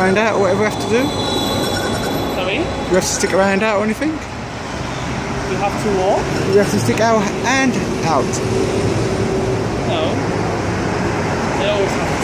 around out or whatever we have to do? Sorry? Do we have to stick around out or anything? You have to walk? We have to stick our hand out. No. They always have